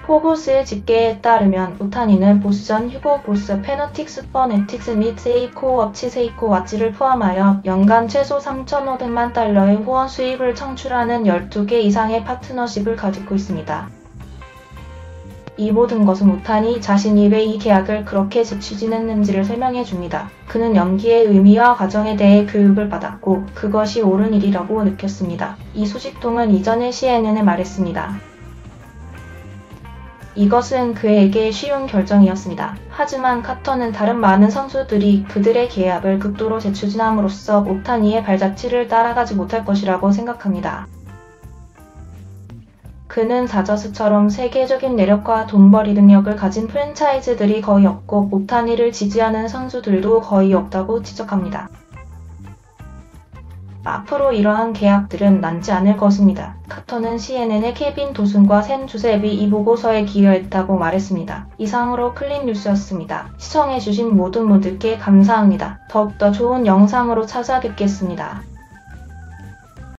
포브스의 집계에 따르면 오타니는 보스전, 휴고 보스, 페너틱스, 퍼네틱스 및 세이코 업체 세이코 왓츠를 포함하여 연간 최소 3,500만 달러의 후원 수입을 창출하는 12개 이상의 파트너십을 가지고 있습니다. 이 모든 것은 오타니 자신이 왜 이 계약을 그렇게 재추진했는지를 설명해 줍니다. 그는 연기의 의미와 과정에 대해 교육을 받았고 그것이 옳은 일이라고 느꼈습니다. 이 소식통은 이전에 CNN에 말했습니다. 이것은 그에게 쉬운 결정이었습니다. 하지만 카터는 다른 많은 선수들이 그들의 계약을 극도로 재추진함으로써 오타니의 발자취를 따라가지 못할 것이라고 생각합니다. 그는 다저스처럼 세계적인 내력과 돈벌이 능력을 가진 프랜차이즈들이 거의 없고 오타니를 지지하는 선수들도 거의 없다고 지적합니다. 앞으로 이러한 계약들은 남지 않을 것입니다. 카터는 CNN의 케빈 도슨과 샘 조셉이 이 보고서에 기여했다고 말했습니다. 이상으로 클린 뉴스였습니다. 시청해주신 모든 분들께 감사합니다. 더욱더 좋은 영상으로 찾아뵙겠습니다.